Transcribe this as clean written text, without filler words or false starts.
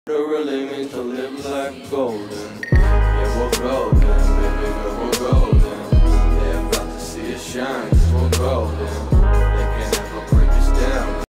It really means to live like golden. Yeah, we're golden, baby girl, we're golden. They're about to see us shine, 'cause we're golden.